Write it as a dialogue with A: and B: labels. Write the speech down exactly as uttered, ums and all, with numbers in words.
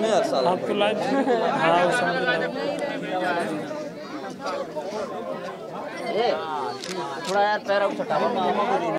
A: हैं हर साल
B: आपको लाइव हाँ
C: थोड़ा यार पैर उठा